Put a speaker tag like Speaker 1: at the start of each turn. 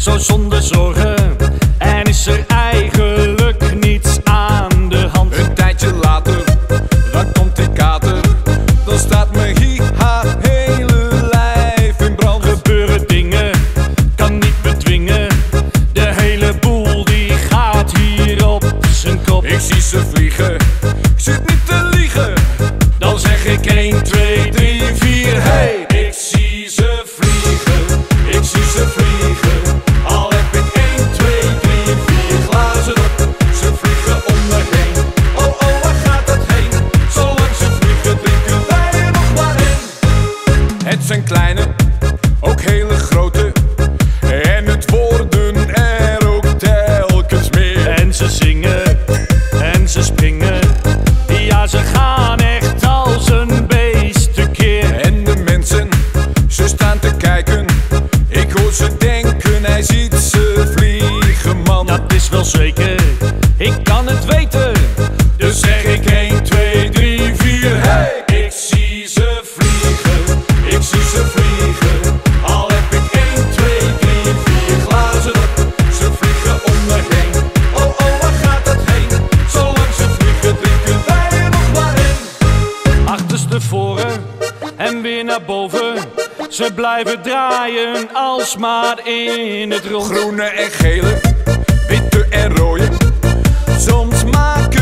Speaker 1: zo zonder zorgen. En is er eigenlijk niets aan de hand.
Speaker 2: Een tijdje later, dan komt die kater. Dan staat mijn haar hele lijf in brand.
Speaker 1: Gebeuren dingen, kan niet bedwingen. De hele boel die gaat hier op zijn kop.
Speaker 2: Ik zie ze vliegen, ik zit niet te liegen.
Speaker 1: Dan zeg ik 1, 2, 3, 4, hey!
Speaker 2: Ik zie ze vliegen, ik zie ze vliegen. Al heb ik 1, 2, 3, 4 glazen op. Ze vliegen om me heen. Oh, oh, waar gaat het heen? Zolang ze vliegen drinken wij er nog maar in. Het zijn kleine, ook hele grote. En het worden er ook telkens meer.
Speaker 1: En ze zingen, en ze springen. Ja, ze gaan echt als een beest tekeer.
Speaker 2: En de mensen, ze staan te kijken. Ik hoor ze denken, hij ziet ze vliegen, man.
Speaker 1: Dat is wel zeker, ik kan het weten.
Speaker 2: Dus zeg ik 1, 2, 3, 4, hey! Ik zie ze vliegen, ik zie ze vliegen. Al heb ik 1, 2, 3, 4 glazen op. Ze vliegen om me heen. Oh, oh, waar gaat het heen? Zolang ze vliegen drinken wij er nog maar in.
Speaker 1: Achterstevoren en weer naar boven. Ze blijven draaien alsmaar in het rond.
Speaker 2: Groene en gele, witte en rode. Soms maken